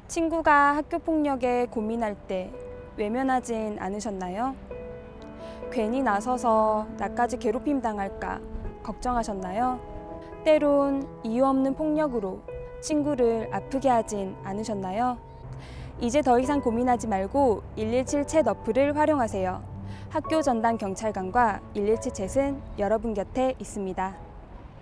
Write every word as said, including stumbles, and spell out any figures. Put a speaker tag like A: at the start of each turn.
A: 친구가 학교 폭력에 고민할 때 외면하진 않으셨나요? 괜히 나서서 나까지 괴롭힘 당할까 걱정하셨나요? 때론 이유 없는 폭력으로 친구를 아프게 하진 않으셨나요? 이제 더 이상 고민하지 말고 일일칠 챗 어플을 활용하세요. 학교 전담 경찰관과 일일칠 챗은 여러분 곁에 있습니다.